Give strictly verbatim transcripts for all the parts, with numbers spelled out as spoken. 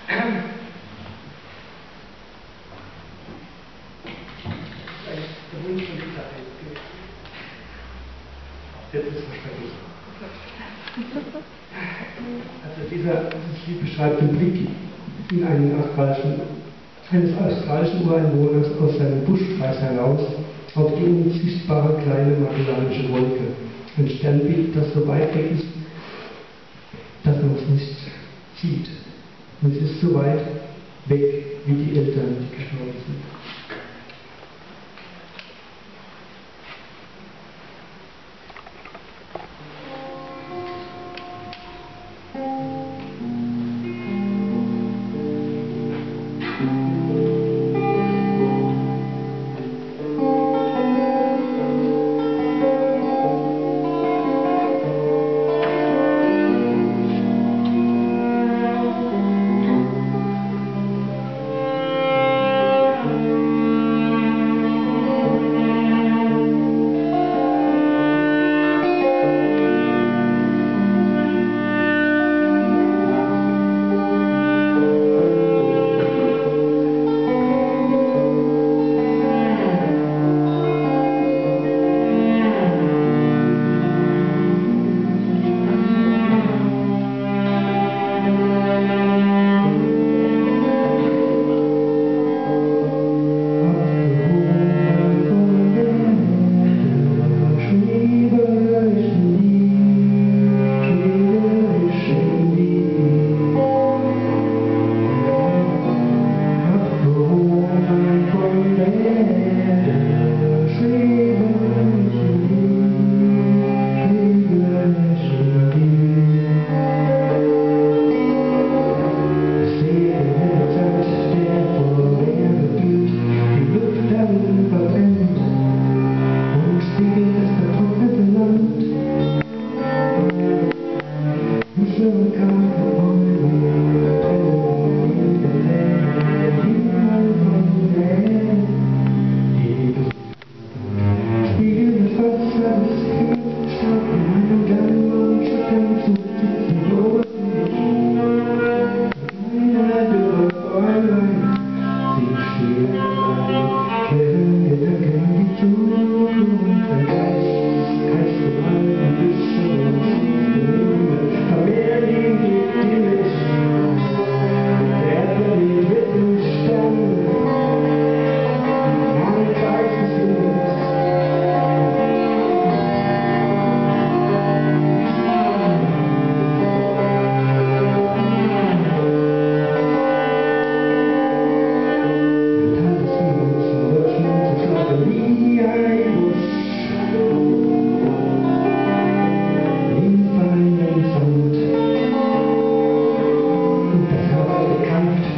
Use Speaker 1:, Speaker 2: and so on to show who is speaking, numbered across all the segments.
Speaker 1: Jetzt ist es verständlich. Also dieser, dieses Lied beschreibt den Blick in einen australischen, eines australischen Ureinwohners aus seinem Buschkreis heraus auf die unsichtbare kleine magellanische Wolke. Ein Sternbild, das so weit weg ist, dass man es nicht sieht. Und es ist so weit weg wie die Eltern, die gestorben sind.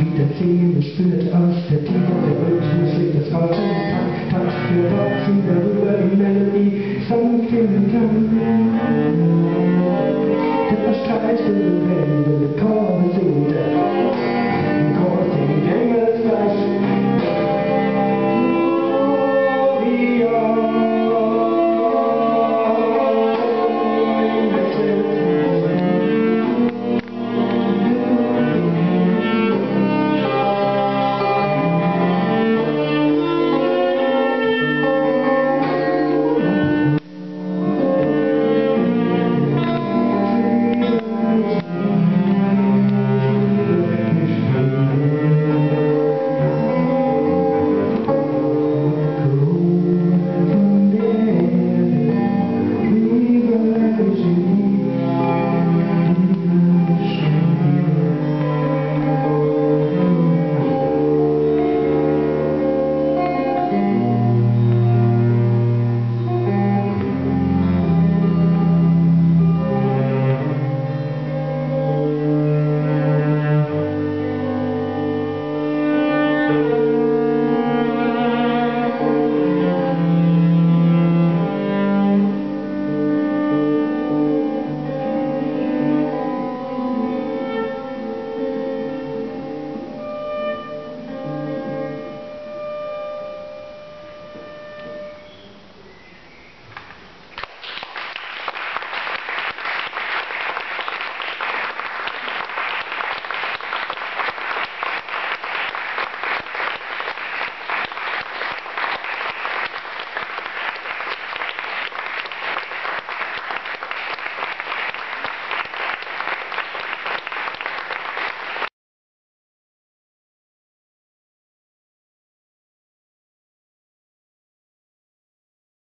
Speaker 2: Spinnet aus der Tiefe der Rhythmus, das Haus, Takt, Takt, für Takt,